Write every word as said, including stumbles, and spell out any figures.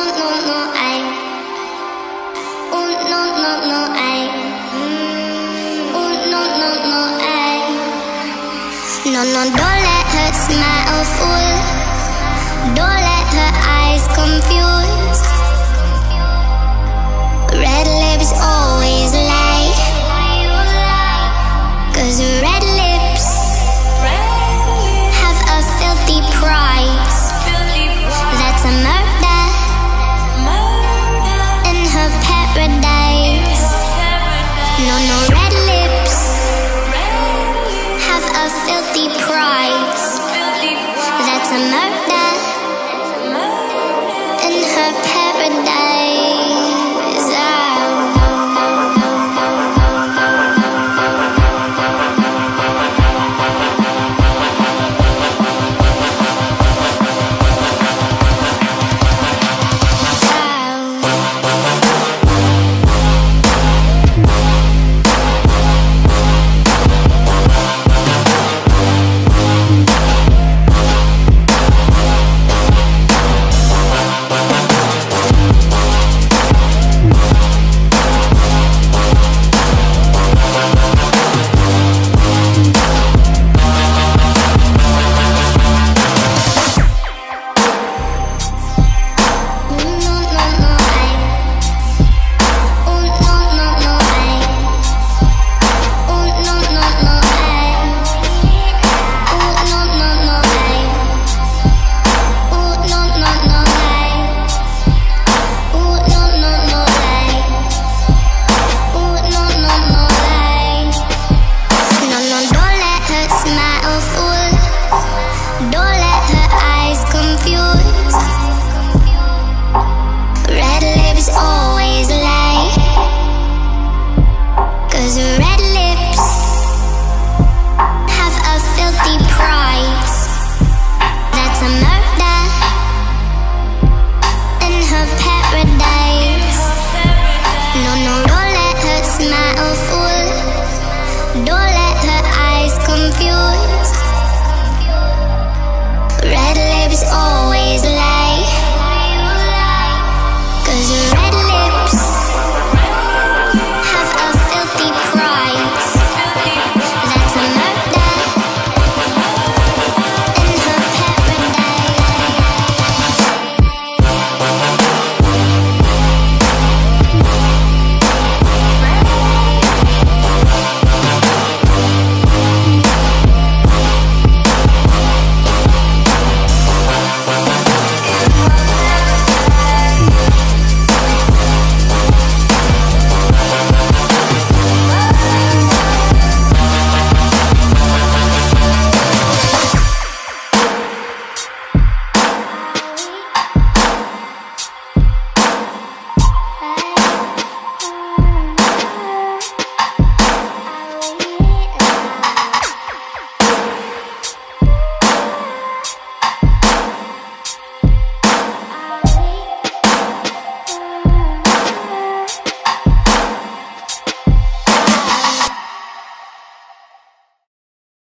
no, no, I. Oh, no, no, no, I. Oh, no, no, no, I. No, no, don't let her smile fool. Don't let her eyes confuse. Red lips always lie. Cause red lips have a filthy price. That's a murder in her paradise. No, no, red lips have a filthy price. That's a murder in her paradise.